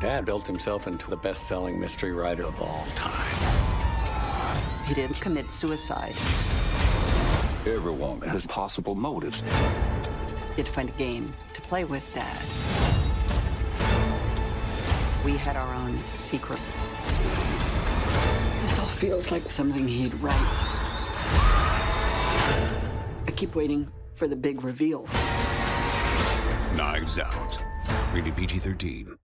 Dad built himself into the best-selling mystery writer of all time. He didn't commit suicide. Everyone has possible motives. He had to find a game to play with, Dad. We had our own secrets. This all feels like something he'd write. I keep waiting for the big reveal. Knives Out. Rated PG-13.